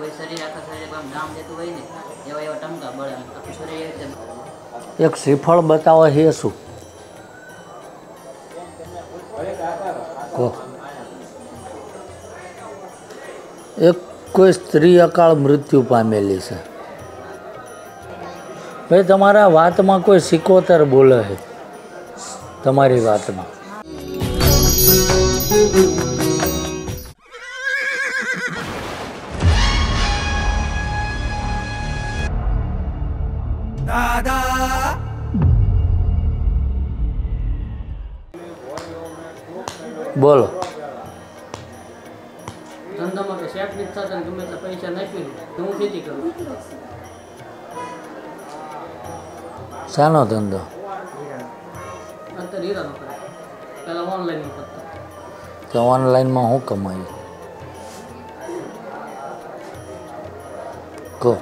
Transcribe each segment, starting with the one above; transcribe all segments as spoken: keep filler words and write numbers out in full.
એક શ્રીફળ બતાવો છે શું કહો? એક કોઈ સ્ત્રી અકાળ મૃત્યુ પામેલી છે ભાઈ, તમારા વાતમાં કોઈ સિકોતર બોલે છે તમારી વાતમાં. દાદા બોલો. ધંધામાં કે સેટ નથી થતા ને ગમે એટલા પૈસા નાખી હું ખેતી કરું. શાનો ધંધો? અત્યારે હીરાનો કરે, પહેલાં ઓનલાઈન કરતા. તો ઓનલાઈનમાં શું કમાયું કહો?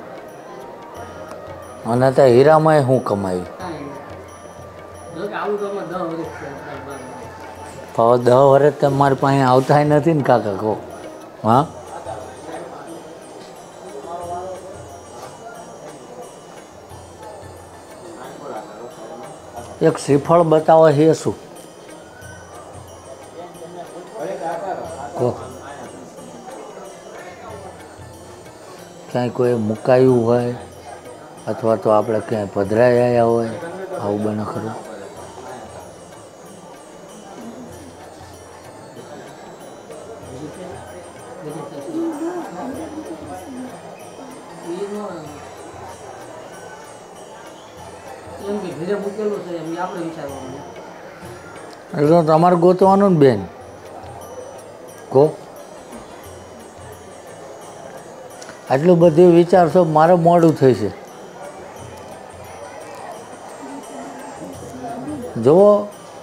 અને ત્યાં હીરામાં શું કમાયું? જો કે આવું તો અમે દસ વર્ષ છે. હવે દસ વર્ષ તમારી પાસે આવતા નથી ને કાકા કહો? હા, એક શ્રીફળ બતાવો છે શું કહો? ક્યાંય કોઈ મુકાયું હોય અથવા તો આપણે ક્યાંય પધરાઈ આવ્યા હોય આવું બને ખરું? એમ કે ઘરે મૂકેલું છે એમ આપણે વિચારવાનું. એટલે તમારે ગોતવાનું ને બેન કહો? આટલું બધું વિચારશો મારે મોડું થઈ છે. જુઓ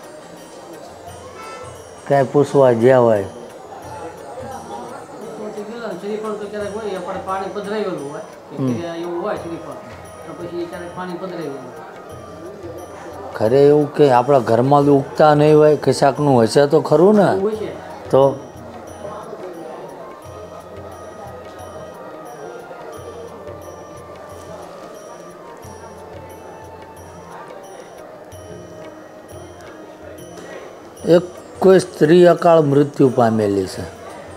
કાંઈ પૂછવા જ્યાં હોય શ્રીફળ તો ક્યારેક હોય આપણે પાણી પધરાવેલું હોય એવું હોય શ્રીફળ તો પછી ક્યારેક પાણી પધરાવેલું. ખરે એવું કે આપણા ઘરમાં તો ઉગતા નહીં હોય કશાકનું હશે તો ખરું ને? તો એક કોઈ સ્ત્રી અકાળ મૃત્યુ પામેલી છે.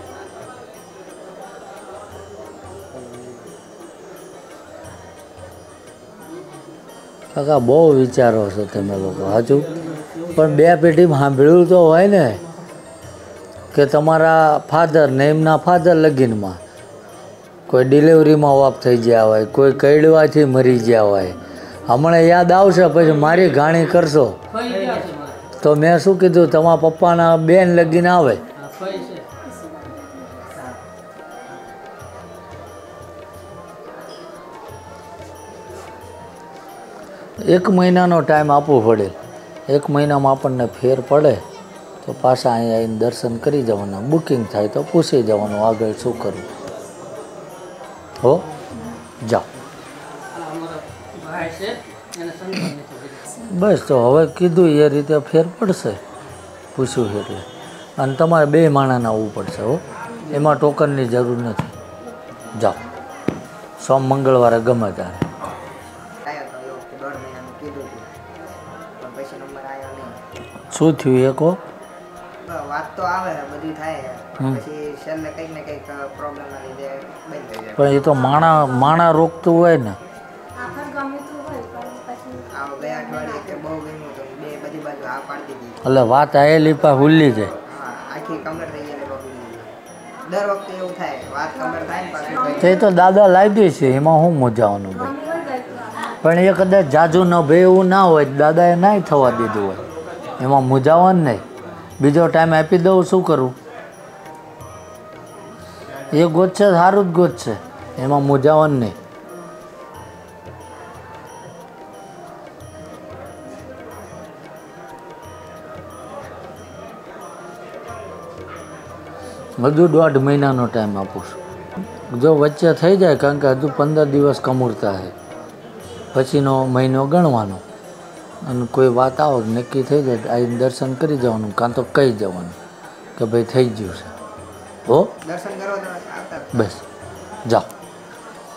કાકા બહુ વિચારો છો તમે લોકો હજુ પણ બે પેઢીમાં સાંભળ્યું તો હોય ને કે તમારા ફાધર ને એમના ફાધર લગીનમાં કોઈ ડિલિવરીમાં ઓફ થઈ ગયા હોય, કોઈ કઈડવાથી મરી ગયા હોય. હમણાં યાદ આવશે પછી મારી ઘાણી કરશો તો મેં શું કીધું તમારા પપ્પાના બેન લગીને આવે. એક મહિનાનો ટાઈમ આપવો પડે. એક મહિનામાં આપણને ફેર પડે તો પાછા અહીંયા આવીને દર્શન કરી જવાના. બુકિંગ થાય તો પૂછી જવાનું આગળ શું કરવું. હો જાઓ. બસ તો હવે કીધું એ રીતે ફેર પડશે પૂછ્યું એટલે. અને તમારે બે માણાને આવવું પડશે. હો એમાં ટોકનની જરૂર નથી. જાઓ સોમ મંગળવારે ગમે ત્યારે. શું થયું એ કહો? વાત તો આવે બધી થાય પછી છેલ્લે કંઈક ને કંઈક પ્રોબ્લેમ ના લીધે બંધ થઈ જાય. પણ એ તો માણા માણા રોકતું હોય ને. આ બે અઠવાડિયે કે બહુ ગમ્યું તો બે બધી બાજુ આ પાડતી હતી. એટલે વાત આયેલી પા હુલ્લી જાય. હા આખી કમર થઈ ગયેલી બગડી. દર વખતે એવું થાય વાત કમર થાય ને પાછું તે તો દાદા લાવી છે એમાં શું મજાવાનું ભાઈ. પણ એ કદાચ જાજુ ન ભાઈ એવું ના હોય દાદાએ નાય થવા દીધું હોય એમાં મૂંઝાવાનું નહીં. બીજો ટાઈમ આપી દઉં શું કરું? એ ગોતશે સારું જ ગોતશે એમાં મૂંઝાવાનું નહીં. હજુ દોઢ મહિનાનો ટાઈમ આપું છું. જો વચ્ચે થઈ જાય કારણ કે હજુ પંદર દિવસ કમૂરતા છે પછીનો મહિનો ગણવાનો અને કોઈ વાત આવો નક્કી થઈ જાય આવીને દર્શન કરી જવાનું કાં તો કહી જવાનું કે ભાઈ થઈ ગયું છે. હો દર્શન કરવા બસ જાઓ.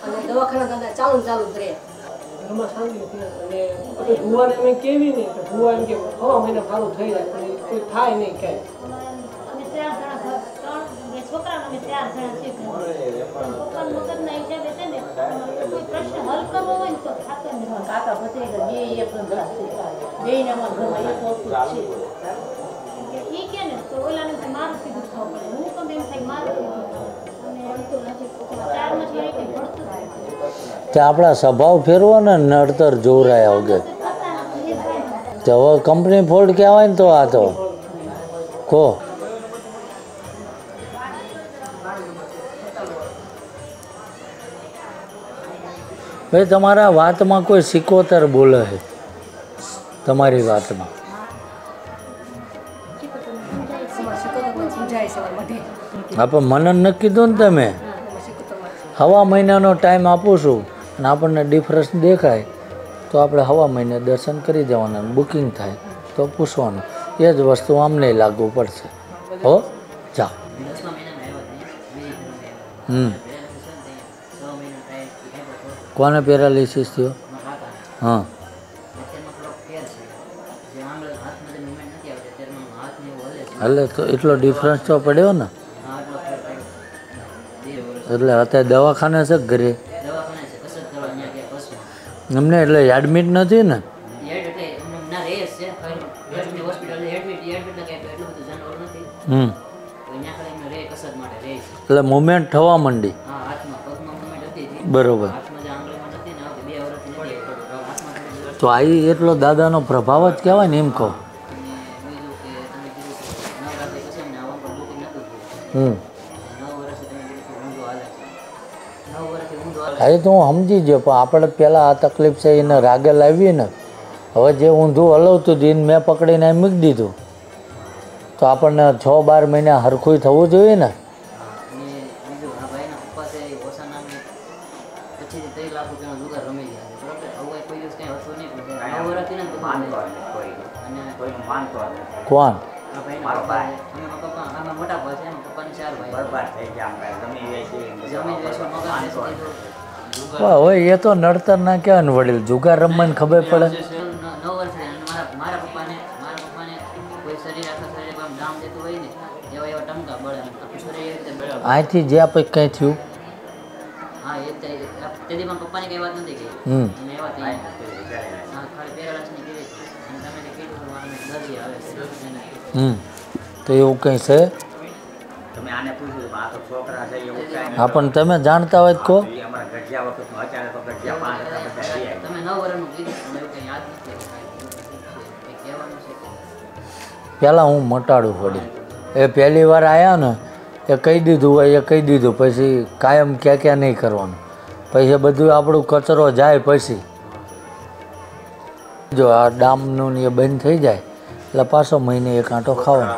અને દવાખાના ધંધા ચાલુ ને ચાલુ જ રહે. ઘરમાં શાંતિ નથી અને આપણે ભુવાને અમે કેવી નહીં તો ભુવા એમ કે હવા મહિને સારું થઈ જાય પણ એ કોઈ થાય નહીં કાંઈ. અમે ચાર જણા ઘર ત્રણ બે છોકરાને અમે ચાર જણા છીએ પપ્પા મગજના હિસાબે છે ને કોઈ પ્રશ્ન હલ કરવો હોય ને તો થાકે ને કાકા ભત્રીજા બે એક બે ને અમારા ઘરમાં એક ઓછું છે ઈ કે ને તો ઓલાને તો મારું સીધું થવું પડે. હું તો એમ થાય મારું સીધું અને અડતું નથી ચાર માં જોઈ કંઈ ભણતું થાય તે આપણા સ્વભાવ ફેરવો ને નડતર જોરાયા વગર. તો હવે કંપની ફોલ્ટ કહેવાય ને તો આ તો કહો ભાઈ તમારા વાતમાં કોઈ સિકોતર બોલે છે તમારી વાતમાં. સમજાય છે બધે. હા પણ મને નક્કી કીધું ને તમે હવા મહિનાનો ટાઈમ આપું છું અને આપણને ડિફરન્સ દેખાય તો આપણે હવા મહિને દર્શન કરી જવાના બુકિંગ થાય તો પૂછવાનું. એ જ વસ્તુ અમને લાગુ પડશે. હો જાઓ. હમ કોને પેરાલિસિસ થયો? હા એટલે તો એટલો ડિફરન્સ તો પડ્યો ને. એટલે અત્યારે દવાખાને છે કે ઘરે એમને એટલે એડમિટ નથી ને? હમ એટલે મુમેન્ટ થવા માંડી. બરોબર. તો આ એટલો દાદાનો પ્રભાવ જ કહેવાય ને એમ કહો. હમ હા એ તો હું સમજી ગયો પણ આપણે પહેલાં આ તકલીફ છે એને રાગે લાવીએ ને હવે જે ઊંધું હલવતું હતું એને મેં પકડીને મૂકી દીધું તો આપણને છ બાર મહિના હરખું થવું જોઈએ ને. કોણ? હવે એ તો નડતર ના કહેવાય ને વડીલ જુગાર રમવાની ખબર પડે. અહીંથી જ્યાં પછી કંઈ થયું હમ હમ તો એવું કંઈ છે? હા પણ તમે જાણતા હોય તો કહો. પહેલાં હું મટાડું પડી એ પહેલી વાર આવ્યા ને એ કહી દીધું હોય એ કહી દીધું પછી કાયમ ક્યાં ક્યાં નહીં કરવાનું પછી બધું આપણું કચરો જાય પછી જો આ ડામનું ને એ બંધ થઈ જાય એટલે પાછો મહિને એક આંટો ખાવાનો.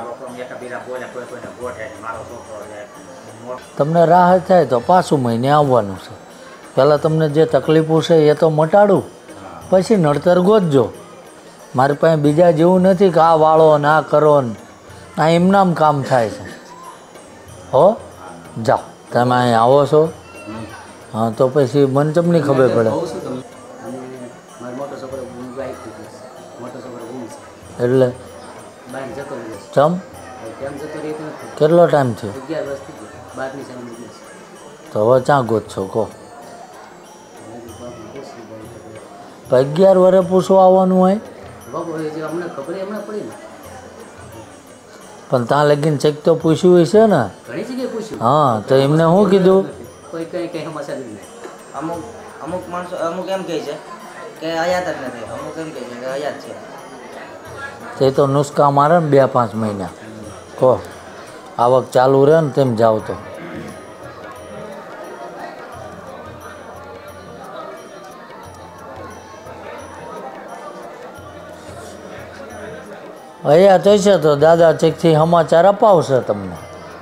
તમને રાહત થાય તો પાછું મહિને આવવાનું છે. પહેલાં તમને જે તકલીફો છે એ તો મટાડું પછી નડતર ગોતજો. મારી પાસે બીજા જેવું નથી કે આ વાળો ને આ કરો ને આ એમનામ કામ થાય છે. હો જાઓ તમે અહીં આવો છો હા તો પછી મને તમને ખબર પડે. એટલે ચમ કેટલો ટાઈમ થયો? તો હવે ક્યાં ગોત છો કહો? અગિયાર વર્ષે પૂછવા આવવાનું હોય પણ ત્યાં લગીને ચેક તો પૂછ્યું હશે ને? હા તો એમને શું કીધું? અમુક અમુક માણસો અમુક એમ કહે છે કે હયાત જ નથી, અમુક એમ કહે છે કે હયાત છે. તે તો નુસ્ખા મારે ને બે પાંચ મહિના કહો આવક ચાલુ રહે ને તેમ જાવ તો. અહીંયા થશે તો દાદા ચેકથી સમાચાર અપાવશે તમને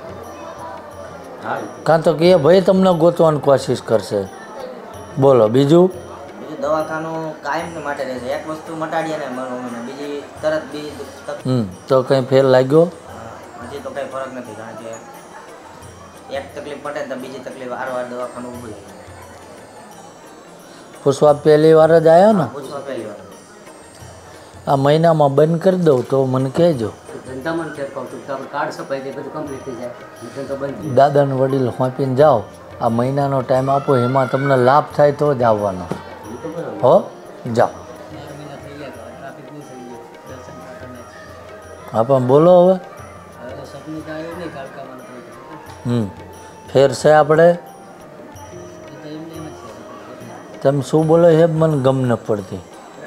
કાં તો કે ભાઈ તમને ગોતવાની કોશિશ કરશે. બોલો બીજું? બીજું દવાખાનું કાયમ માટે રહેશે. એક વસ્તુ મટાડીએ ને મહિને બીજી તરત બીજી હમ તો કંઈ ફેર લાગ્યો? હજી તો કંઈ ફરક નથી કારણ કે એક તકલીફ મટે તો બીજી તકલીફ વારવાર દવાખાનું ઊભું થાય. પૂછવા પહેલી વાર જ આવ્યો ને? પૂછવા પહેલી વાર આ મહિનામાં બંધ કરી દઉં તો મને કહેજો. ધંધામાં ફેર કહું છું તો આપણે કાર્ડ સપાઈ જાય બધું કમ્પ્લીટ થઈ જાય ધંધો બંધ થઈ દાદાને વડીલ હોંપીને જાઓ. આ મહિનાનો ટાઈમ આપો, એમાં તમને લાભ થાય તો જ આવવાનો. હો, જાઓ. હા પણ બોલો હવે. હમ ફેર છે આપણે. તમે શું બોલો છે મને ગમ ન પડતી.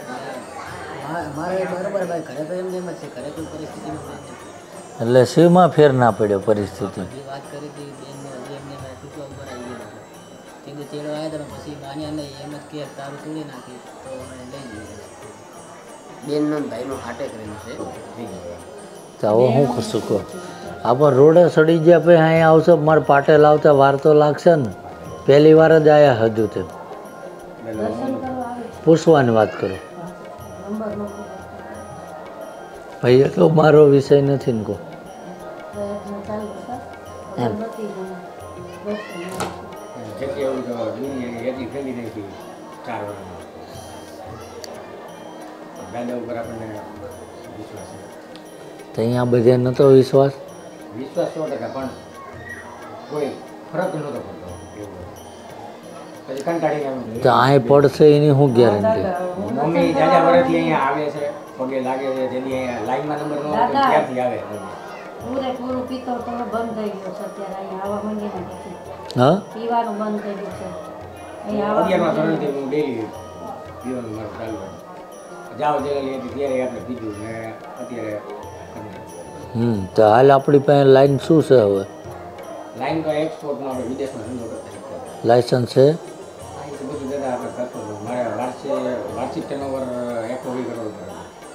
મારે બરોબર ભાઈ ઘરે તો એમ એમ જ છે ઘરે કોઈ પરિસ્થિતિ એટલે શેમાં ફેર ના પડ્યો પરિસ્થિતિ? વાત કરી હતી બેનને હજી એમને ટૂંકવા ઉપર આવી ગયો કે તેડો આવ્યા હતા પછી માન્યા નહીં એમ જ કે તારું તોડી નાખી તો અમે લઈ જઈએ બેનનો ભાઈનો હાટે કરેલું છે તો હવે હું કરશું કહો? આપણે રોડે સડી ગયા પછી અહીંયા આવશો મારે પાટે લાવતા વાર તો લાગશે ને. પહેલી વાર જ આવ્યા હજુ તે પૂછવાની વાત કરો ભાઈ, એટલો મારો વિષય નથી ને કહો એમ. તો અહીંયા બધે નહોતો વિશ્વાસ. વિશ્વાસ સો ટકા પણ કોઈ ફરક નહોતો પડતો. પછી કંટાળીને તો અહીં પડશે એની શું ગેરંટી? મમ્મી જાજા વર્ષથી અહીંયા આવે છે, પગે લાગે છે, જેથી અહીંયા લાઈનમાં નંબર ન હોય તો ક્યાંથી આવે? પૂરેપૂરું પીતો તો બંધ થઈ ગયો છે અત્યારે અહીંયા આવવા માંડીને પછી હા, પીવાનું બંધ થઈ ગયું છે અહીંયા અગિયારમાં આવવા ધોરણથી હું ડેલી પીવાનું મારું ચાલુ હોય. જાઓ જલેલી હતી ત્યારે આપણે પીધું ને અત્યારે હમ તો હાલ આપણી પાસે લાઈન શું છે હવે? લાઈન તો એક્સપોર્ટમાં આપણે વિદેશમાં ધંધો કરતા હતા. લાયસન્સ છે? અહીંથી બધું દાદા આપણે કરતો હતો. મારે વાર્ષિક વાર્ષિક ટર્નઓવર એકસો વીસ કરોડ ઉપર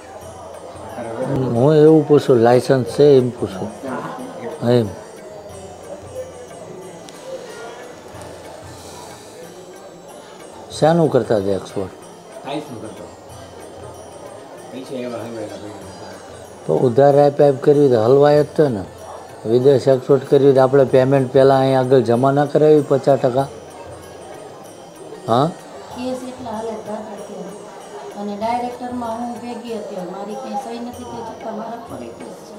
હું એવું પૂછું, લાયસન્સ છે એમ પૂછું એમ. શાનું કરતા હતા એક્સપોર્ટ? ટાઈલ્સનું કરતો. પૈસા એવા હલવાયેલા પૈસા. તો ઉધાર આપ આપ કર્યું તો હલવાય જ તો ને. વિદેશ એક્સપોર્ટ કર્યું તો આપણે પેમેન્ટ પહેલાં અહીં આગળ જમા ના કરાવી પચાસ ટકા? હા, કેસ એટલા હાલે દાદા અત્યારે અને ડાયરેક્ટરમાં હું ભેગી હતી મારી કંઈ સહી નથી તે છતાં મારા પર એક કેસ છે.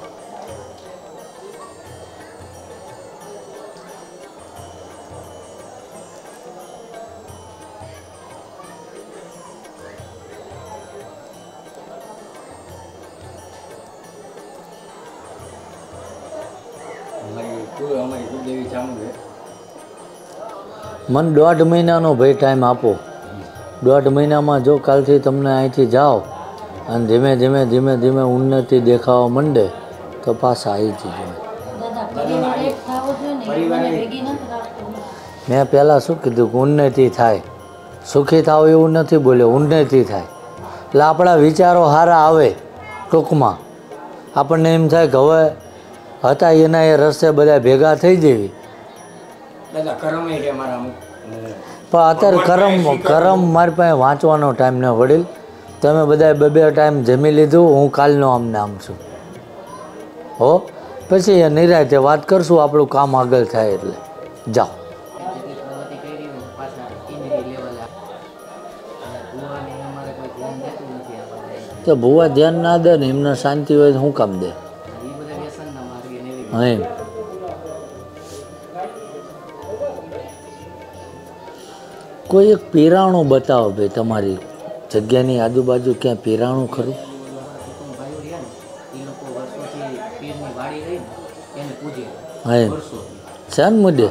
અમારી કુલ અમારી કુલદેવી ચામુંડ છે. મને દોઢ મહિનાનો ભાઈ ટાઈમ આપો. દોઢ મહિનામાં જો કાલથી તમને અહીંથી જાઓ અને ધીમે ધીમે ધીમે ધીમે ઉન્નતિ દેખાવા માંડે તો પાછા આવી જજો. દાદા પરિવાર એક થવો જોઈએ ને એ મને ભેગી નથી રાખતો. મેં પહેલાં શું કીધું કે ઉન્નતિ થાય, સુખી થાવ એવું નથી બોલ્યો, ઉન્નતિ થાય. એટલે આપણા વિચારો સારા આવે. ટૂંકમાં આપણને એમ થાય કે હવે હતા એના એ રસ્તે બધા ભેગા થઈ જવી. દાદા કરમ એ છે મારા અમુક. પણ અત્યારે કરમ કરમ મારી પાસે વાંચવાનો ટાઈમ ન વડીલ. તમે બધા બે બે ટાઈમ જમી લીધું, હું કાલનો આમને આમ છું. હો, પછી એ નિરાંતે વાત કરશું, આપણું કામ આગળ થાય એટલે. જાઓ. જેટલી પ્રગતિ કરી હોય પાછા ઇન્જિનિયર લેવલે અને ભૂવાને અમારે કોઈ ધ્યાન દેતું નથી આપણે તો ભૂવા ધ્યાન ના દે ને, એમને શાંતિ હોય તો શું કામ દે? એ બધા વ્યસનના માર્ગે ને એવી એમ કોઈ એક પીરાણું બતાવો ભાઈ, તમારી જગ્યાની આજુબાજુ ક્યાં પીરાણું ખરું? કુટુંબ ભાઈઓ રહ્યા ને એ લોકો વર્ષોથી પીરની વાડી રહી ને એને પૂજે હા એમ વર્ષોથી. છે ને મુદ્દે.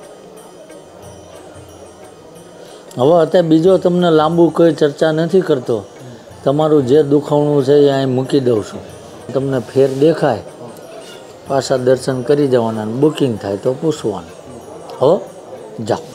હવે અત્યારે બીજો તમને લાંબુ કોઈ ચર્ચા નથી કરતો. તમારું જે દુખાવણું છે એ અહીં મૂકી દઉં છું. તમને ફેર દેખાય પાછા દર્શન કરી જવાના, બુકિંગ થાય તો પૂછવાનું. હો, જાઓ.